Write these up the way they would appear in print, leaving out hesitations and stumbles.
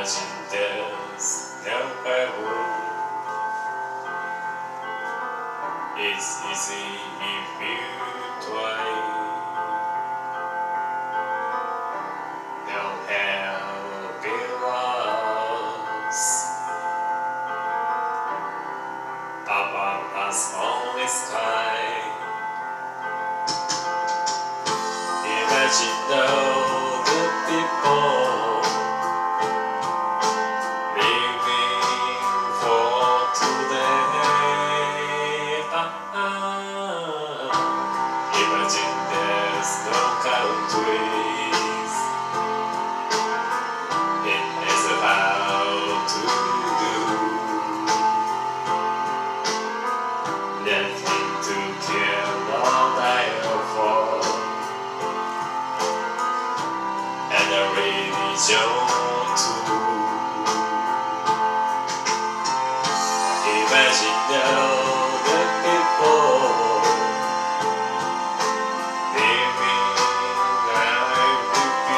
Imagine there's no heaven. It's easy if you try. No hell below us. Above us only sky. Imagine though the people living for today. Imagine there's no countries. It is about to do. Nothing to kill or die for. And a religion too. Imagine all the people living life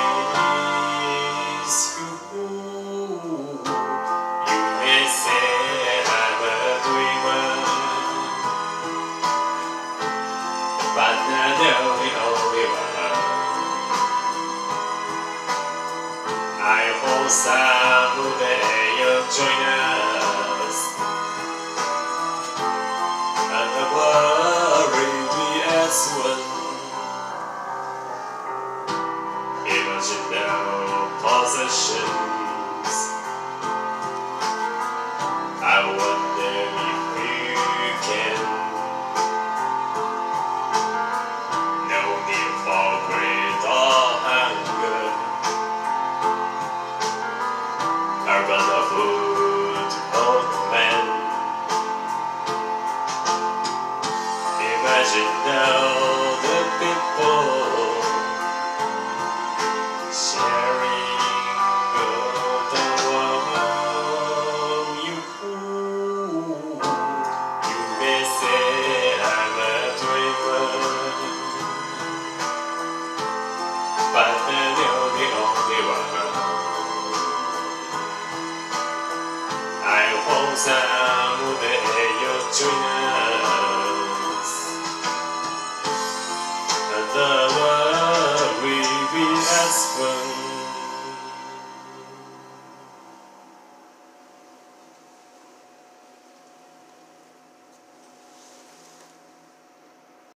with peace. You may say I'm a dreamer, but not the only one. I hope someday you'll join us, and the glory be as one. Imagine no possessions. I wonder if you can. No need for greed or hunger. Urban of food, old men. Imagine all the people sharing all the world. You may say I'm a dreamer, but you're the only one. I hope someday you'll join us, and the world will be as one.